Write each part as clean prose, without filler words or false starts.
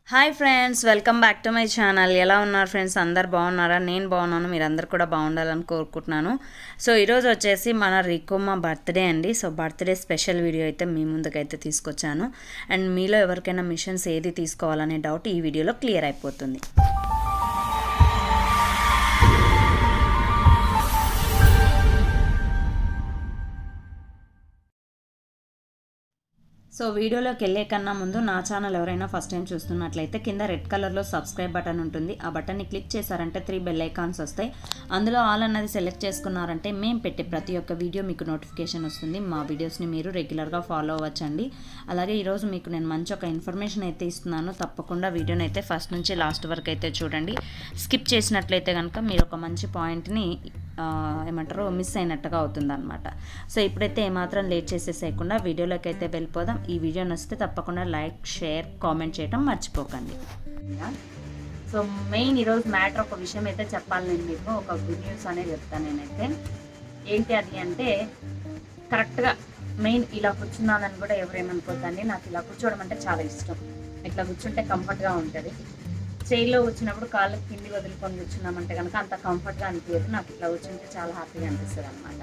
Hi friends, welcome back to my channel. ఎలా ఉన్నారు friends? అందరు బాగున్నారా? నేను బాగున్నాను. మీరందరూ కూడా బాగుండాలని కోరుకుంటున్నాను. సో ఈరోజు వచ్చేసి మన రికోమా బర్త్డే అండి. సో బర్త్డే స్పెషల్ వీడియో అయితే మీ ముందుకైతే తీసుకొచ్చాను. అండ్ మీలో ఎవరికైనా మిషన్స్ ఏది తీసుకోవాలనే డౌట్ ఈ వీడియోలో క్లియర్ అయిపోతుంది. సో వీడియోలోకి వెళ్ళే కన్నా ముందు నా ఛానల్ ఎవరైనా ఫస్ట్ టైం చూస్తున్నట్లయితే కింద రెడ్ కలర్లో సబ్స్క్రైబ్ బటన్ ఉంటుంది. ఆ బటన్ని క్లిక్ చేశారంటే 3 బెల్ ఐకాన్స్ వస్తాయి. అందులో ఆల్ అన్నది సెలెక్ట్ చేసుకున్నారంటే మేము పెట్టే ప్రతి ఒక్క వీడియో మీకు నోటిఫికేషన్ వస్తుంది. మా వీడియోస్ని మీరు రెగ్యులర్గా ఫాలో అవ్వచ్చండి. అలాగే ఈరోజు మీకు నేను మంచి ఒక ఇన్ఫర్మేషన్ అయితే ఇస్తున్నాను. తప్పకుండా వీడియోని అయితే ఫస్ట్ నుంచి లాస్ట్ వరకు అయితే చూడండి. స్కిప్ చేసినట్లయితే కనుక మీరు ఒక మంచి పాయింట్ని ఏమంటారు మిస్ అయినట్టుగా అవుతుందన్నమాట. సో ఇప్పుడైతే ఏమాత్రం లేట్ చేసేసేయకుండా వీడియోలోకి అయితే వెళ్ళిపోదాం. ఈ వీడియో నచ్చితే తప్పకుండా లైక్, షేర్, కామెంట్ చేయడం మర్చిపోకండి. సో మెయిన్ ఈరోజు మ్యాటర్ ఒక విషయం అయితే చెప్పాలి. నేను మీకు ఒక గుడ్ న్యూస్ అనేది చెప్తాను. నేనైతే ఏంటి అది అంటే కరెక్ట్గా మెయిన్ ఇలా కూర్చున్నానని కూడా ఎవరేమనుకోద్దండి. నాకు ఇలా కూర్చోవడం అంటే చాలా ఇష్టం. ఇట్లా కూర్చుంటే కంఫర్ట్గా ఉంటుంది. చైర్లో వచ్చినప్పుడు కాళ్ళకి కింది వదులుకొని కూర్చున్నామంటే కనుక అంత కంఫర్ట్గా అనిపించదు. నాకు ఇట్లా కూర్చుంటే చాలా హ్యాపీగా అనిపిస్తుంది అనమాట.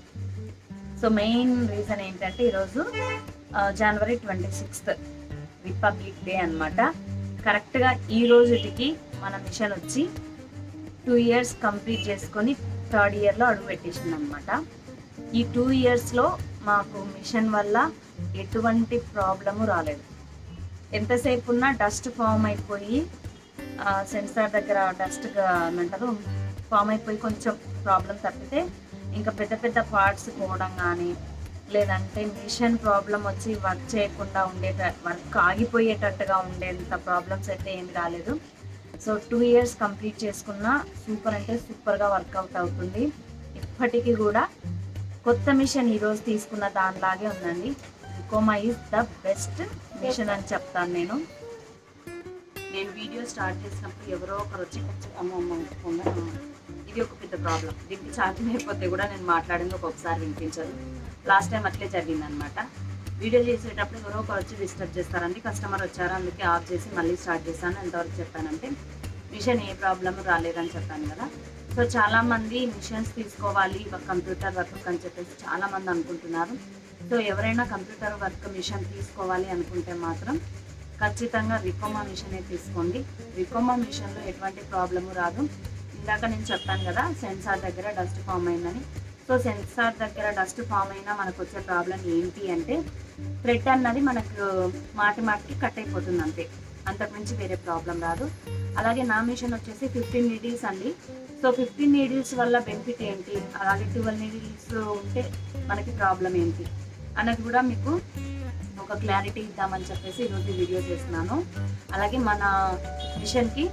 సో మెయిన్ రీజన్ ఏంటంటే ఈరోజు జనవరి 26 రిపబ్లిక్ డే అనమాట. కరెక్ట్గా ఈ రోజుకి మన మిషన్ వచ్చి 2 years కంప్లీట్ చేసుకొని 3rd yearలో అడుగు పెట్టేసింది అనమాట. ఈ 2 yearsలో మాకు మిషన్ వల్ల ఎటువంటి ప్రాబ్లము రాలేదు. ఎంతసేపు ఉన్నా డస్ట్ ఫామ్ అయిపోయి సెన్సార్ దగ్గర డస్ట్గా ఏమంటారు ఫామ్ అయిపోయి కొంచెం ప్రాబ్లం తప్పితే ఇంకా పెద్ద పెద్ద పార్ట్స్ పోవడం కానీ లేదంటే మిషన్ ప్రాబ్లం వచ్చి వర్క్ చేయకుండా వర్క్ ఆగిపోయేటట్టుగా ఉండేంత ప్రాబ్లమ్స్ అయితే ఏమి రాలేదు. సో 2 years కంప్లీట్ చేసుకున్న సూపర్ అంటే సూపర్గా వర్కౌట్ అవుతుంది. ఇప్పటికీ కూడా కొత్త మిషన్ ఈరోజు తీసుకున్న దానిలాగే ఉందండి. Ricoma is the best machine అని చెప్తాను. నేను వీడియో స్టార్ట్ చేసినప్పుడు ఎవరో ఒకరు వచ్చి అమ్మకుండా ఇది ఒక పెద్ద ప్రాబ్లం. దీనికి ఛార్జింగ్ అయిపోతే కూడా నేను మాట్లాడింది ఒక్కొక్కసారి వినిపించదు. లాస్ట్ టైం అట్లే జరిగిందనమాట. వీడియో చేసేటప్పుడు ఎవరో ఒకరు వచ్చి డిస్టర్బ్ చేస్తారండి. కస్టమర్ వచ్చారు, అందుకే ఆఫ్ చేసి మళ్ళీ స్టార్ట్ చేశాను. ఎంతవరకు చెప్పానంటే మిషన్ ఏ ప్రాబ్లం రాలేదని చెప్పాను కదా. సో చాలామంది మిషన్స్ తీసుకోవాలి కంప్యూటర్ వర్క్ అని చెప్పేసి చాలామంది అనుకుంటున్నారు. సో ఎవరైనా కంప్యూటర్ వర్క్ మిషన్ తీసుకోవాలి అనుకుంటే మాత్రం ఖచ్చితంగా రికోమా మిషనే తీసుకోండి. రికోమా మిషన్లో ఎటువంటి ప్రాబ్లము రాదు. ఇందాక నేను చెప్పాను కదా సెన్సార్ దగ్గర డస్ట్ ఫామ్ అయిందని. సో సెన్సార్ దగ్గర డస్ట్ ఫామ్ అయినా మనకు వచ్చే ప్రాబ్లం ఏంటి అంటే థ్రెడ్ అన్నది మనకు మాటికి కట్ అయిపోతుంది అంతే. అంతకుమించి వేరే ప్రాబ్లం రాదు. అలాగే నా మిషన్ వచ్చేసి 15 needles అండి. సో 15 needles వల్ల బెనిఫిట్ ఏంటి, అలాగే 12 needles ఉంటే మనకి ప్రాబ్లం ఏంటి అన్నది కూడా మీకు ఒక క్లారిటీ ఇద్దామని చెప్పేసి ఈరోజు వీడియో చేస్తున్నాను. అలాగే మన మిషన్కి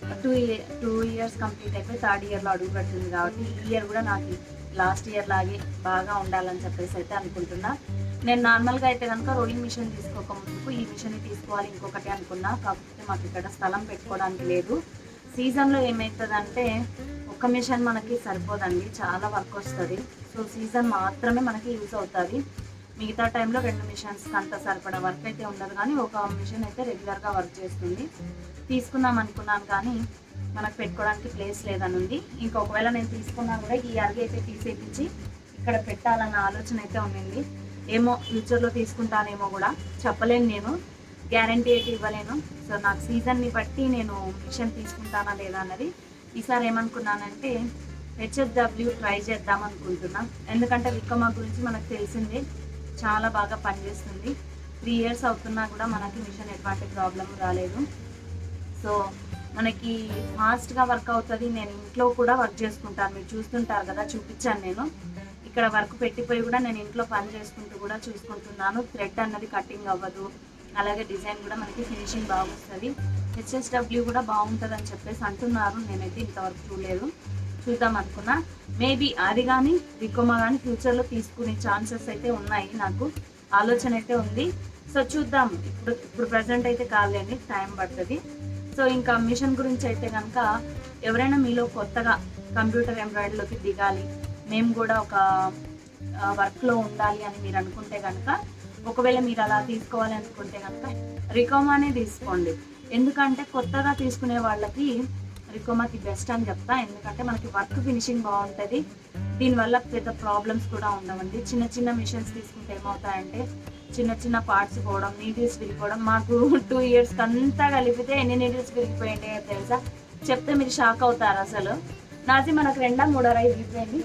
2 years కంప్లీట్ అయిపోయి 3rd yearలో అడుగు పెడుతుంది కాబట్టి ఈ ఇయర్ కూడా నాకు లాస్ట్ ఇయర్ లాగే బాగా ఉండాలని చెప్పేసి అయితే అనుకుంటున్నా. నేను నార్మల్గా అయితే కనుక రోలింగ్ మిషన్ తీసుకోక ముందుకు ఈ మిషన్ తీసుకోవాలి ఇంకొకటి అనుకున్నా. కాకపోతే మాకు ఇక్కడ స్థలం పెట్టుకోవడానికి లేదు. సీజన్లో ఏమవుతుందంటే ఒక్క మిషన్ మనకి సరిపోదండి, చాలా వర్క్ వస్తుంది. సో సీజన్ మాత్రమే మనకి యూజ్ అవుతుంది. మిగతా టైంలో 2 మిషన్స్కి అంత సరిపడా వర్క్ అయితే ఉండదు. కానీ ఒక మిషన్ అయితే రెగ్యులర్గా వర్క్ చేస్తుంది. తీసుకుందాం అనుకున్నాను కానీ మనకు పెట్టుకోవడానికి ప్లేస్ లేదని ఉంది. ఒకవేళ నేను తీసుకున్నా కూడా ఈ అరిగి అయితే తీసేపించి ఇక్కడ పెట్టాలన్న ఆలోచన అయితే ఉండింది. ఏమో ఫ్యూచర్లో తీసుకుంటానేమో కూడా చెప్పలేను, నేను గ్యారంటీ అయితే ఇవ్వలేను. సో నాకు సీజన్ని బట్టి నేను మిషన్ తీసుకుంటానా లేదా అన్నది ఈసారి ఏమనుకున్నానంటే HSW ట్రై చేద్దాం అనుకుంటున్నా. ఎందుకంటే రికోమా గురించి మనకు తెలిసిందే, చాలా బాగా పనిచేస్తుంది. 3 years అవుతున్నా కూడా మనకి మిషన్ ఎటువంటి ప్రాబ్లం రాలేదు. సో మనకి ఫాస్ట్గా వర్క్ అవుతుంది. నేను ఇంట్లో కూడా వర్క్ చేసుకుంటాను, మీరు చూస్తుంటారు కదా, చూపించాను. నేను ఇక్కడ వర్క్ పెట్టిపోయి కూడా నేను ఇంట్లో పని చేసుకుంటూ కూడా చూసుకుంటున్నాను. థ్రెడ్ అన్నది కటింగ్ అవ్వదు. అలాగే డిజైన్ కూడా మనకి ఫినిషింగ్ బాగుంటుంది. HSW కూడా బాగుంటుంది అని చెప్పేసి అంటున్నారు. నేనైతే ఇంతవరకు చూడలేదు, చూద్దాం అనుకున్నా. మేబీ అది కానీ రికోమా కానీ ఫ్యూచర్లో తీసుకునే ఛాన్సెస్ అయితే ఉన్నాయి. నాకు ఆలోచన అయితే ఉంది. సో చూద్దాం. ఇప్పుడు ప్రజెంట్ అయితే కాలేండి, టైం పడుతుంది. సో ఇంకా మిషన్ గురించి అయితే కనుక ఎవరైనా మీలో కొత్తగా కంప్యూటర్ ఎంబ్రాయిడరీలోకి దిగాలి, మేము కూడా ఒక వర్క్లో ఉండాలి అని మీరు అనుకుంటే కనుక, ఒకవేళ మీరు అలా తీసుకోవాలి అనుకుంటే కనుక రికోమానే తీసుకోండి. ఎందుకంటే కొత్తగా తీసుకునే వాళ్ళకి రికోమాకి బెస్ట్ అని చెప్తా. ఎందుకంటే మనకి వర్క్ ఫినిషింగ్ బాగుంటుంది, దీనివల్ల పెద్ద ప్రాబ్లమ్స్ కూడా ఉండవండి. చిన్న చిన్న మిషన్స్ తీసుకుంటే ఏమవుతాయంటే చిన్న చిన్న పార్ట్స్ పోవడం, నీడిల్స్ విరిగిపోవడం. మాకు 2 years అంతా కలిపితే ఎన్ని నీడిల్స్ విరిగిపోయింది తెలుసా? చెప్తే మీరు షాక్ అవుతారు అసలు. నాది మనకు 2-3 విరిగిపోయింది.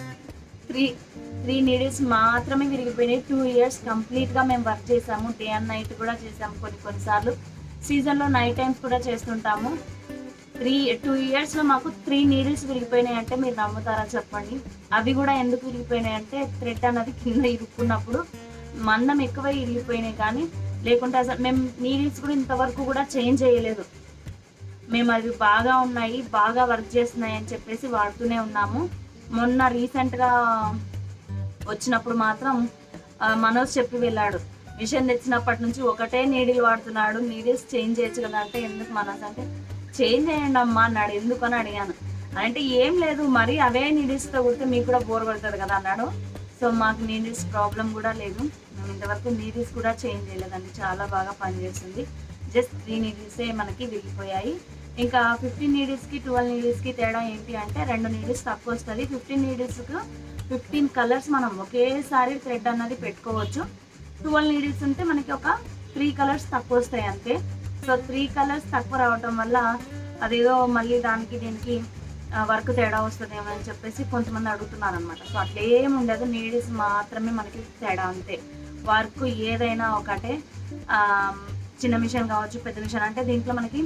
3 నీడిల్స్ మాత్రమే విరిగిపోయినాయి. 2 years కంప్లీట్గా మేము వర్క్ చేసాము, డే అండ్ నైట్ కూడా చేసాము. కొన్నిసార్లు సీజన్లో నైట్ టైమ్స్ కూడా చేస్తుంటాము. 2 yearsలో మాకు 3 నీడిల్స్ విరిగిపోయినాయి అంటే మీరు నమ్ముతారా చెప్పండి? అవి కూడా ఎందుకు విరిగిపోయినాయి అంటే థ్రెడ్ అన్నది కింద ఇరుక్కున్నప్పుడు మందం ఎక్కువ ఇరిగిపోయినాయి. కానీ లేకుంటే అసలు మేము నీడిల్స్ కూడా ఇంతవరకు కూడా చేంజ్ చేయలేదు. మేము అవి బాగా ఉన్నాయి, బాగా వర్క్ చేస్తున్నాయి అని చెప్పేసి వాడుతూనే ఉన్నాము. మొన్న రీసెంట్గా వచ్చినప్పుడు మాత్రం మనోజ్ చెప్పి వెళ్ళాడు, మిషన్ తెచ్చినప్పటి నుంచి ఒకటే నీడిల్ వాడుతున్నాడు, నీడిల్స్ చేంజ్ చేయొచ్చు కదా అంటే ఎందుకు మనోజ్ అంటే చేంజ్ చేయండి అమ్మా అన్నాడు. ఎందుకని అడిగాను. అంటే ఏం లేదు, మరి అవే నీడిల్స్తో కుడితే మీకు కూడా బోర్ కొడుతుంది కదా అన్నాడు. సో మాకు నీడిల్స్ ప్రాబ్లం కూడా లేదు, మేము ఇంతవరకు నీడిల్స్ కూడా చేంజ్ చేయలేదండి. చాలా బాగా పనిచేస్తుంది. జస్ట్ 3 నీడిల్సే మనకి విరిగిపోయాయి. ఇంకా 15 నీడిల్స్కి 12 నీడిల్స్కి తేడా ఏంటి అంటే 2 నీడిల్స్ తక్కువ వస్తుంది. 15 నీడిల్స్కు 15 కలర్స్ మనం ఒకేసారి థ్రెడ్ అన్నది పెట్టుకోవచ్చు. 12 నీడిల్స్ ఉంటే మనకి ఒక 3 కలర్స్ తక్కువ వస్తాయి అంతే. సో 3 కలర్స్ తక్కువ రావటం వల్ల అదేదో మళ్ళీ దానికి దీనికి వర్క్ తేడా వస్తుందేమో అని చెప్పేసి కొంతమంది అడుగుతున్నారు అనమాట. సో అట్లేం ఉండదు, నీడిల్స్ మాత్రమే మనకి తేడా అంతే. వర్క్ ఏదైనా ఒకటే, చిన్న మిషన్ కావచ్చు పెద్ద మిషన్. అంటే దీంట్లో మనకి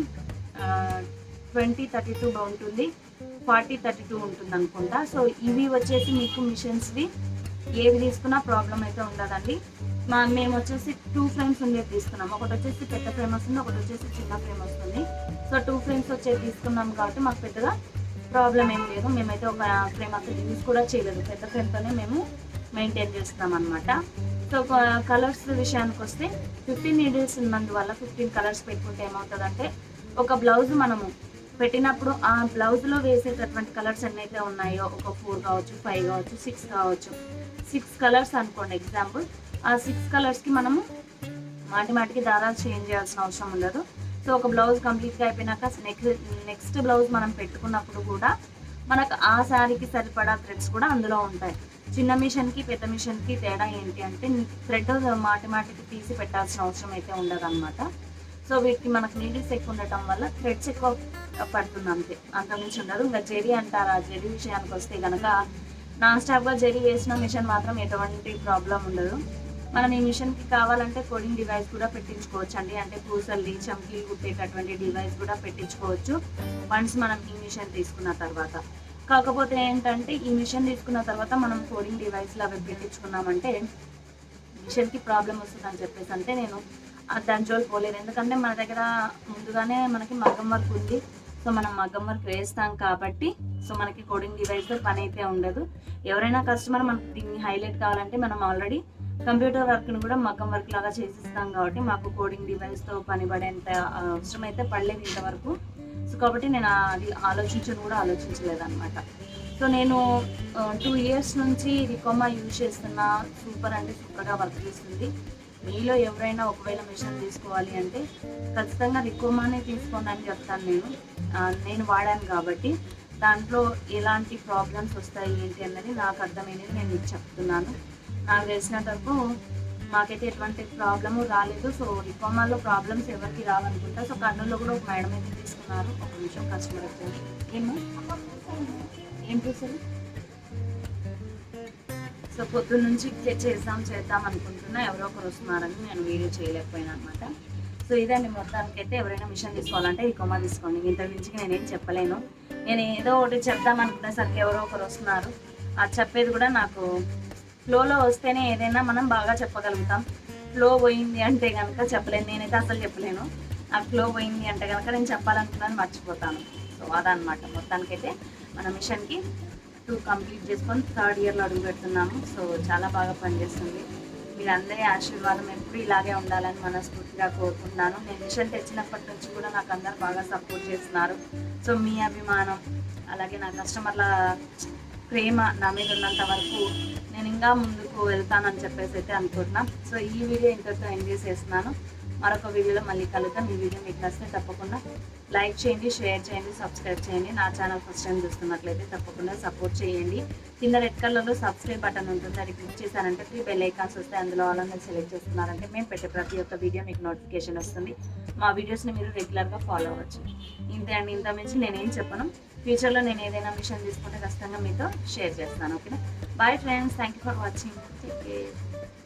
20-32 ఉంటుంది, 40-32 ఉంటుంది అనుకుంటా. సో ఇవి వచ్చేసి మీకు మిషన్స్వి ఏవి తీసుకున్నా ప్రాబ్లం అయితే ఉండదండి. మేము వచ్చేసి 2 ఫ్రేమ్స్ ఉండేది తీసుకున్నాం. ఒకటి వచ్చేసి పెద్ద ఫ్రేమ్ వస్తుంది, ఒకటి వచ్చేసి చిన్న ఫ్రేమ్ వస్తుంది. సో 2 ఫ్రేమ్స్ వచ్చేది తీసుకున్నాం కాబట్టి మాకు పెద్దగా ప్రాబ్లం ఏం లేదు. మేమైతే ఒక ఫ్రేమ్ అసలు యూజ్ కూడా చేయలేదు, పెద్ద ఫ్రేమ్తోనే మేము మెయింటైన్ చేస్తున్నాం అనమాట. సో కలర్స్ విషయానికి వస్తే 15 నీడిల్స్ ఉన్నందువల్ల 15 కలర్స్ పెట్టుకుంటే ఏమవుతుందంటే ఒక బ్లౌజ్ మనము పెట్టినప్పుడు ఆ బ్లౌజ్లో వేసేటటువంటి కలర్స్ ఎన్నైతే ఉన్నాయో ఒక 4 కావచ్చు, 5 కావచ్చు, 6 కావచ్చు, 6 కలర్స్ అనుకోండి ఎగ్జాంపుల్. ఆ 6 కలర్స్కి మనము మాటికి దారాలు చేంజ్ చేయాల్సిన అవసరం ఉండదు. సో ఒక బ్లౌజ్ కంప్లీట్గా అయిపోయినాక నెక్స్ట్ బ్లౌజ్ మనం పెట్టుకున్నప్పుడు కూడా మనకు ఆ శారీకి సరిపడా థ్రెడ్స్ కూడా అందులో ఉంటాయి. చిన్న మిషన్కి పెద్ద మిషన్కి తేడా ఏంటి అంటే థ్రెడ్ మాటికి తీసి పెట్టాల్సిన అవసరం అయితే ఉండదు అనమాట. సో వీటికి మనకు నీడిల్స్ ఎక్కువ ఉండటం వల్ల థ్రెడ్స్ ఎక్కువ పడుతుంది అంతే, అంతకుమించి ఉండదు. ఇంకా జెరీ అంటారా, జెరీ విషయానికి వస్తే కనుక నాన్ స్టాప్గా జెరీ వేసిన మిషన్ మాత్రం ఎటువంటి ప్రాబ్లం ఉండదు. మనం ఈ మిషన్కి కావాలంటే కోడింగ్ డివైస్ కూడా పెట్టించుకోవచ్చు అండి. అంటే పూసల్ని చమ్కీలు కుట్టేటటువంటి డివైస్ కూడా పెట్టించుకోవచ్చు వన్స్ మనం ఈ మిషన్ తీసుకున్న తర్వాత. కాకపోతే ఏంటంటే ఈ మిషన్ తీసుకున్న తర్వాత మనం కోడింగ్ డివైస్లు అవి పెట్టించుకున్నామంటే మిషన్కి ప్రాబ్లం వస్తుందని చెప్పేసి అంటే నేను దాని జోలు పోలేదు. ఎందుకంటే మన దగ్గర ముందుగానే మనకి మగ్గం వర్క్ ఉంది. సో మనం మగ్గం వర్క్ వేస్తాం కాబట్టి సో మనకి కోడింగ్ డివైస్తో పని అయితే ఉండదు. ఎవరైనా కస్టమర్ మనకి దీన్ని హైలైట్ కావాలంటే మనం ఆల్రెడీ కంప్యూటర్ వర్క్ను కూడా మగ్గం వర్క్ లాగా చేసిస్తాం కాబట్టి మాకు కోడింగ్ డివైస్తో పని పడేంత అవసరం అయితే పడలేదు ఇంతవరకు. సో కాబట్టి నేను అది కూడా ఆలోచించలేదు అనమాట. సో నేను 2 years నుంచి రికోమా యూజ్ చేస్తున్నా. సూపర్ అంటే సూపర్గా వర్క్ చేస్తుంది. మీలో ఎవరైనా ఒకవేళ మిషన్ తీసుకోవాలి అంటే ఖచ్చితంగా రికోమానే తీసుకోండి అని చెప్తాను. నేను వాడాను కాబట్టి దాంట్లో ఎలాంటి ప్రాబ్లమ్స్ వస్తాయి ఏంటి అన్నది నాకు అర్థమైనది నేను మీకు చెప్తున్నాను. నాకు తెలిసినంత వరకు మాకైతే ఎటువంటి ప్రాబ్లము రాలేదు. సో రికోమాలో ప్రాబ్లమ్స్ ఎవరికి రావనుకుంటా. సో కర్నూలులో కూడా ఒక మేడం అయితే తీసుకున్నారు. ఒక నిమిషం కస్టమర్ వచ్చారు. ఏం చూసారు? సో పొద్దున్న నుంచి చేద్దాం అనుకుంటున్నా, ఎవరో ఒకరు వస్తున్నారని నేను వీడియో చేయలేకపోయినా అనమాట. సో ఇదండి మొత్తానికైతే ఎవరైనా మిషన్ తీసుకోవాలంటే రికోమా తీసుకోండి. ఇంత మించి నేనేం చెప్పలేను. నేను ఏదో ఒకటి చెప్దాం అనుకునేసరికి ఎవరో ఒకరు వస్తున్నారు. అది చెప్పేది కూడా నాకు ఫ్లోలో వస్తేనే ఏదైనా మనం బాగా చెప్పగలుగుతాం. ఫ్లో పోయింది అంటే కనుక చెప్పలేను, నేనైతే అసలు చెప్పలేను. ఆ ఫ్లో పోయింది అంటే కనుక నేను చెప్పాలనుకున్నాను మర్చిపోతాను. సో అదనమాట. మొత్తానికైతే మన మిషన్కి 2 కంప్లీట్ చేసుకొని 3rd yearలో అడుగు పెడుతున్నాము. సో చాలా బాగా పనిచేస్తుంది. మీరు అందరి ఆశీర్వాదం ఎప్పుడు ఇలాగే ఉండాలని మనస్ఫూర్తిగా కోరుకుంటున్నాను. నేను మిషన్ తెచ్చినప్పటి నుంచి కూడా నాకు అందరు బాగా సపోర్ట్ చేస్తున్నారు. సో మీ అభిమానం అలాగే నా కస్టమర్ల ప్రేమ నా మీద ఉన్నంత వరకు నేను ఇంకా ముందుకు వెళ్తానని చెప్పేసి అయితే అనుకుంటున్నాను. సో ఈ వీడియో ఇంతటితో ఎండ్ చేసేస్తున్నాను. మరొక వీడియోలో మళ్ళీ కలుద్దాం. ఈ వీడియో మీకు నచ్చితే తప్పకుండా లైక్ చేయండి, షేర్ చేయండి, సబ్స్క్రైబ్ చేయండి. నా ఛానల్ ఫస్ట్ టైం చూస్తున్నట్లయితే తప్పకుండా సపోర్ట్ చేయండి. కింద రెడ్ కలర్లో సబ్స్క్రైబ్ బటన్ ఉంటుంది, అది క్లిక్ చేశారంటే 3 బెల్ ఐకాన్స్ వస్తాయి. అందులో ఆల్ అనేది సెలెక్ట్ చేసుకున్నారంటే మేము పెట్టే ప్రతి ఒక్క వీడియో మీకు నోటిఫికేషన్ వస్తుంది. మా వీడియోస్ని మీరు రెగ్యులర్గా ఫాలో అవ్వచ్చు. ఇంతే అండి, ఇంత మించి నేనేం చెప్పను. ఫ్యూచర్లో నేను ఏదైనా మిషన్ తీసుకుంటే ఖచ్చితంగా మీతో షేర్ చేస్తాను. ఓకేనా? Bye friends, thank you for watching. Take care.